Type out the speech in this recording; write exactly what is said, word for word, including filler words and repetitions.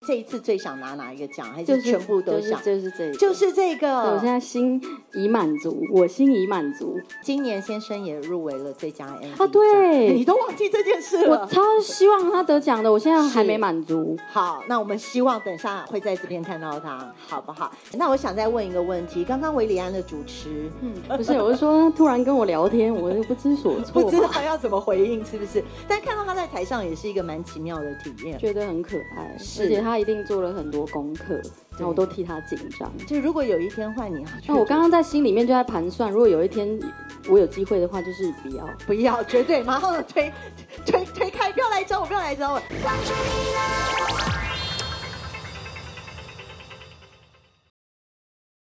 这一次最想拿哪一个奖，还是全部都想？ 就是就是这个， 就是这个。 我现在心已满足，我心已满足。 今年先生也入围了最佳 M V 啊，对， 你都忘记这件事了。 我超希望他得奖的，我现在还没满足。 好，那我们希望等下会在这边看到他，好不好？那我想再问一个问题，刚刚韦礼安的主持， 嗯，不是，我是说突然跟我聊天，我就不知所措， 不知道要怎么回应，是不是？但看到他在台上也是一个蛮奇妙的体验， 觉得很可爱，而且他一定做了很多功课，然后我都替他紧张。 就如果有一天换你， 那我刚刚在心里面就在盘算，如果有一天我有机会的话，就是不要， 不要，绝对马上推推推开，不要来找我，不要来找我。